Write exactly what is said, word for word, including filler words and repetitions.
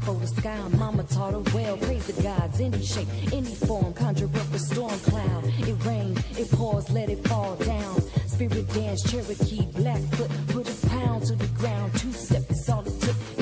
for the sky. Mama taught her well, praise the gods, any shape, any form, conjure up a storm cloud. It rains, it pours, let it fall down. Spirit dance, Cherokee, Blackfoot, put a pound to the ground. Two step, it's all it took.